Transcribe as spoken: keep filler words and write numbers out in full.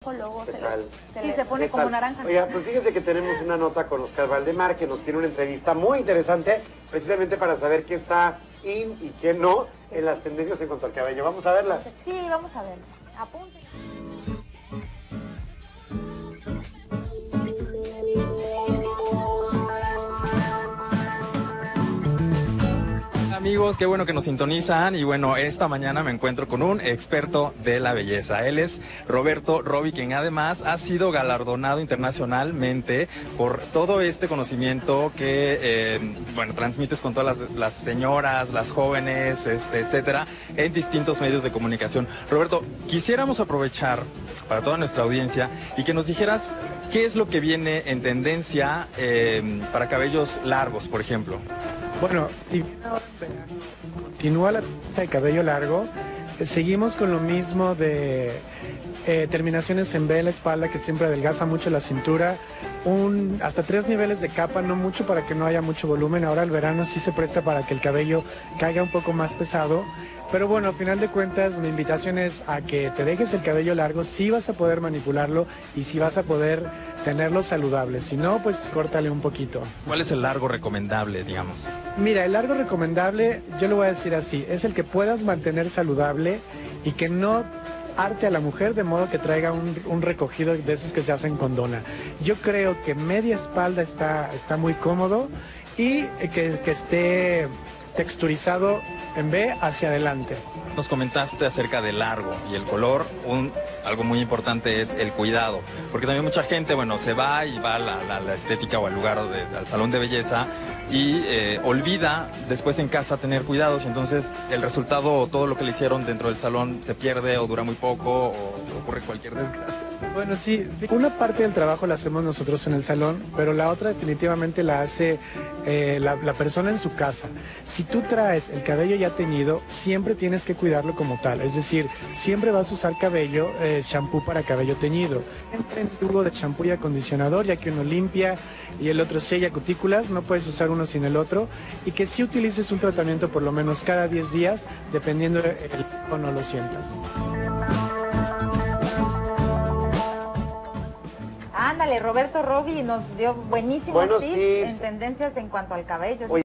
luego ¿Qué se, tal? le, se, le, se pone ¿Qué como tal? naranja. Oiga, pues fíjense que tenemos una nota con Oscar Valdemar, que nos tiene una entrevista muy interesante, precisamente para saber qué está in y qué no en las tendencias en cuanto al cabello. Vamos a verla. Sí, vamos a verla. Apunte. Amigos, qué bueno que nos sintonizan y bueno, esta mañana me encuentro con un experto de la belleza. Él es Roberto Rovi, quien además ha sido galardonado internacionalmente por todo este conocimiento que, eh, bueno, transmites con todas las, las señoras, las jóvenes, este, etcétera, en distintos medios de comunicación. Roberto, quisiéramos aprovechar para toda nuestra audiencia y que nos dijeras qué es lo que viene en tendencia eh, para cabellos largos, por ejemplo. Bueno, si bien ahora continúa la tendencia de cabello largo, eh, seguimos con lo mismo de eh, terminaciones en V en la espalda, que siempre adelgaza mucho la cintura, un, hasta tres niveles de capa, no mucho para que no haya mucho volumen. Ahora el verano sí se presta para que el cabello caiga un poco más pesado, pero bueno, al final de cuentas mi invitación es a que te dejes el cabello largo, sí vas a poder manipularlo y sí vas a poder tenerlo saludable, si no, pues córtale un poquito. ¿Cuál es el largo recomendable, digamos? Mira, el largo recomendable, yo lo voy a decir así, es el que puedas mantener saludable y que no arte a la mujer de modo que traiga un, un recogido de esos que se hacen con dona. Yo creo que media espalda está, está muy cómodo y que, que esté texturizado en V hacia adelante. Nos comentaste acerca del largo y el color, un, algo muy importante es el cuidado, porque también mucha gente, bueno, se va y va a la, la, la estética o al lugar, de, al salón de belleza y eh, olvida después en casa tener cuidados y entonces el resultado, todo lo que le hicieron dentro del salón se pierde o dura muy poco o ocurre cualquier desgracia. Bueno, sí, una parte del trabajo la hacemos nosotros en el salón, pero la otra definitivamente la hace eh, la, la persona en su casa. Si tú traes el cabello ya teñido, siempre tienes que cuidarlo como tal, es decir, siempre vas a usar cabello, eh, shampoo para cabello teñido. Entre en tubo de shampoo y acondicionador, ya que uno limpia y el otro sella cutículas, no puedes usar uno sin el otro, y que sí utilices un tratamiento por lo menos cada diez días, dependiendo del tono lo sientas. Ándale, Roberto Rovi nos dio buenísimos Buenos tips tips en tendencias en cuanto al cabello. Oye,